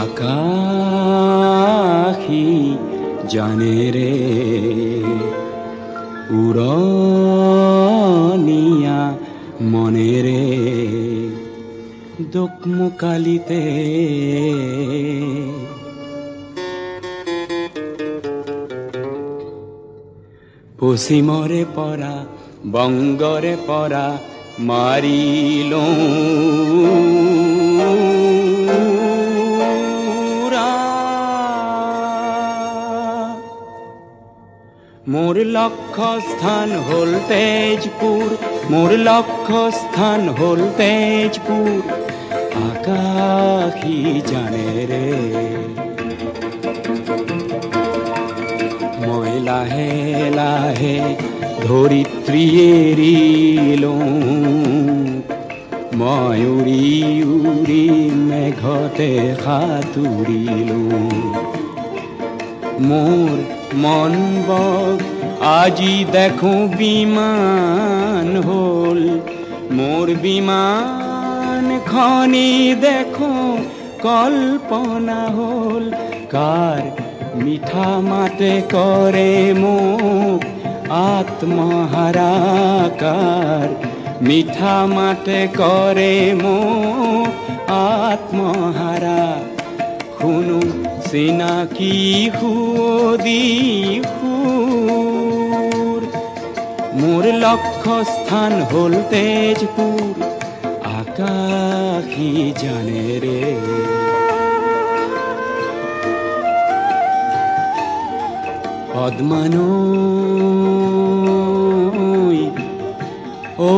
আকাশী জানে রে উৰণীয়া মনেৰে দোকমোকালিতে পশ্চিমৰে পৰা বংগৰে পৰা মাৰিলো মোৰ লক্ষ্য স্থান হ'ল তেজপুৰ, মোৰ লক্ষ্য স্থান হ'ল তেজপুৰ। আকাশী জানে ৰে মই লাহে লাহে ধৰিত্ৰী এৰিলো, মই উৰি উৰি মেঘতে সাঁতুৰিলো। মোৰ মন বগ আজি দেখো বিমান হ'ল, মোৰ বিমান খনি দেখো কল্পনা হ'ল। কাৰ মিঠা মাতে কৰে মোক আত্মহাৰাকাৰ, মিঠা মাতে কৰে মোক আত্মহাৰা। শুনো চিনাকি সুৱদি সুৰ, মোৰ লক্ষ্য স্থান হ'ল তেজপুৰ। আকাশী জানে ৰে পদ্মানৈ ও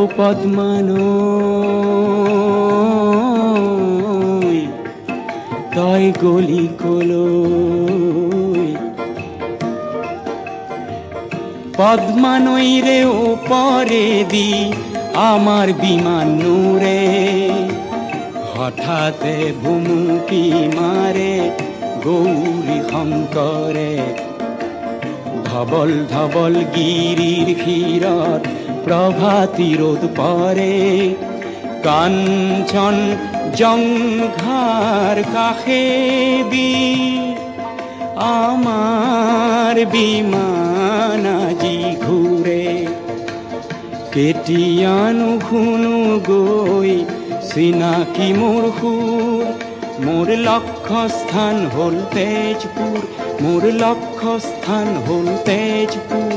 পদ্মানৈ তই গলি কলৈ? পদ্মানৈৰে ওপৰেদি আমাৰ বিমান নুৰে, হঠাতে ভুমুকি মাৰে গৌৰী শংকৰে। ধবল ধবল গিৰিৰ শিৰত প্ৰভাতী ৰ'দ পৰে, কাঞ্চন জংঘাৰ কাষেদি আমাৰ বিমান আজি ঘূৰে। কেতিয়ানো শুনো গৈ চিনাকি মোৰ সুৰ, মোৰ লক্ষ্য স্থান হ'ল তেজপুৰ, মোৰ লক্ষ্য স্থান হ'ল তেজপুৰ।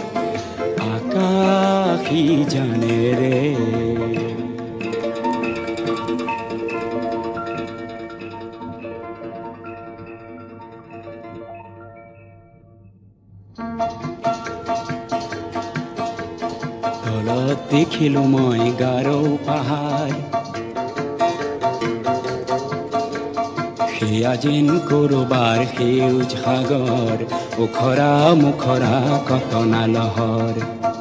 আকাশী জানে ৰে তলত দেখিলো মই গাৰো পাহাৰ, সেয়া যেন কৰবাৰ সেউজ সাগৰ, ওখৰা মুখৰা কটনা লহৰ।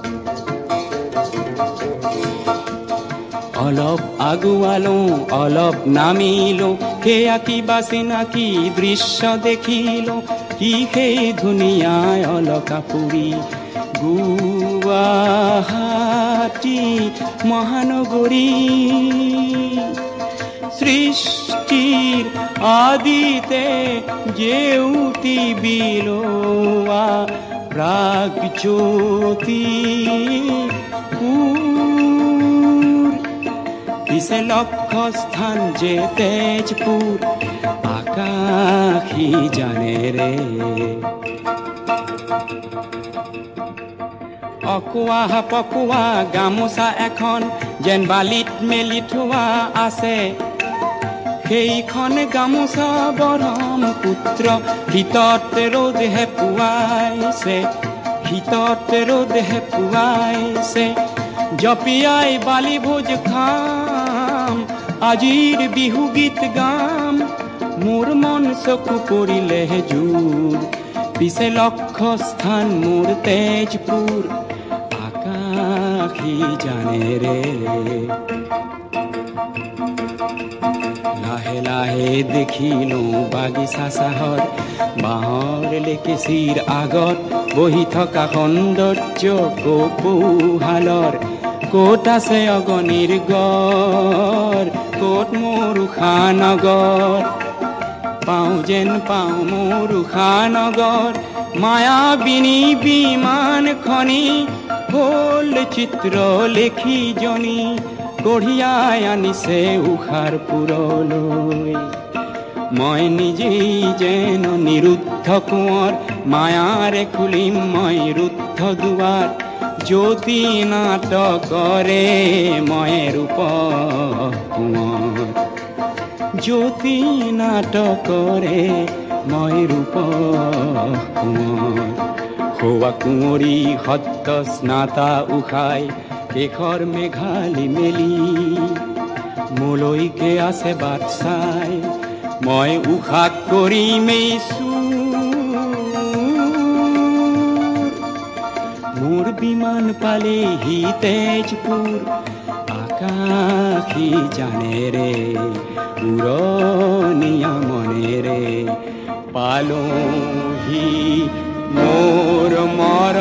অলপ আগুৱালো অলপ নামিলো, সেয়া কিবা চিনাকি দৃশ্য দেখিলো। কি সেই ধুনীয়া অলকাপুৰী গুৱাহাটী মহানগৰী। সৃষ্টিৰ আদিতে জেউতি বিলোৱা প্ৰাগজ্যোতি পিছে লক্ষ্য স্থান যে তেজপুৰ। আকাশী জানে ৰে অকোৱা পকোৱা গামোচা এখন যেন বালিত মেলি থোৱা আছে, সেইখন গামোচা ব্ৰহ্মপুত্ৰ শীতত ৰ'দ হেপুৱাইছে, শীতত ৰ'দ হেপুৱাইছে। জপিয়াই বালি ভোজ খাম, আজিৰ বিহু গীত গাম, মোৰ মন চকু পৰিলে জোৰ। পিছে লক্ষ্য স্থান মোৰ তেজপুৰ। আকাশী জানে ৰে লাহে লাহে দেখিলো বাগিচা চাহৰ, বাঁহৰ লেকেচিৰ আগত বহি থকা সৌন্দৰ্য কৌতূহলৰ। ক'ত আছে অগণিৰ গড়, ক'ত মোৰ উষানগৰ। পাওঁ যেন পাওঁ মোৰ উষানগৰ মায়াবিনী বিমানখনি হ'ল চিত্ৰ লেখিজনী কঢ়িয়াই আনিছে উষাৰ পুৰলৈ মই নিজেই যেন নিৰুদ্ধ কোঁৱৰ মায়াৰে খুলিম মই ৰুদ্ধ দুৱাৰ জ্যোতি নাটকৰে মই ৰূপ কোঁৱৰ জ্যোতি নাটকৰে মই ৰূপ কোঁৱৰ হোৱা কুঁৱৰী সত্য স্নাতা উষাই শেষৰ মেঘালি মেলি মোলৈকে আছে বাট চাই মই উষাক কৰিমেই মোৰ বিমান পালেহি তেজপুৰ আকাশী জানেৰে উৰণীয়া মনেৰে পালোহি মোৰ